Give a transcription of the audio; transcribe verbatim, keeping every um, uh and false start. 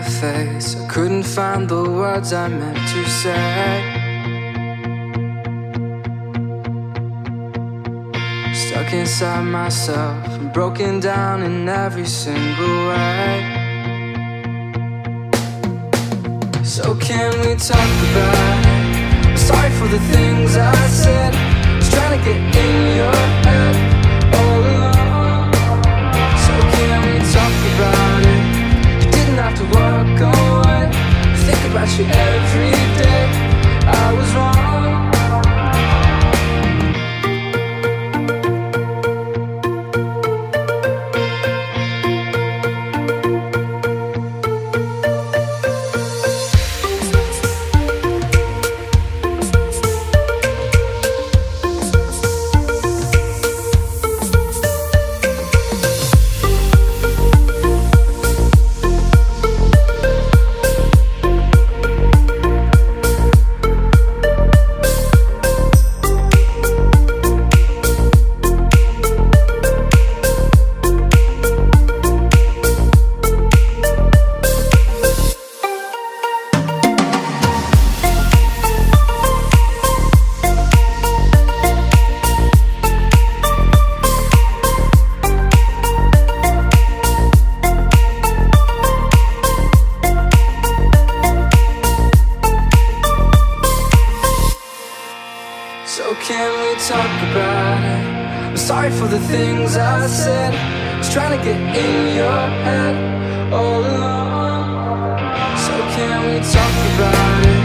your face. I couldn't find the words I meant to say. Stuck inside myself and broken down in every single way. So can we talk about it? I'm sorry for the things I said. Just trying to get in your head all along. So can we talk about it? You didn't have to walk away. I think about you every day. I was wrong. So can we talk about it? I'm sorry for the things I said. Just trying to get in your head all along. So can we talk about it?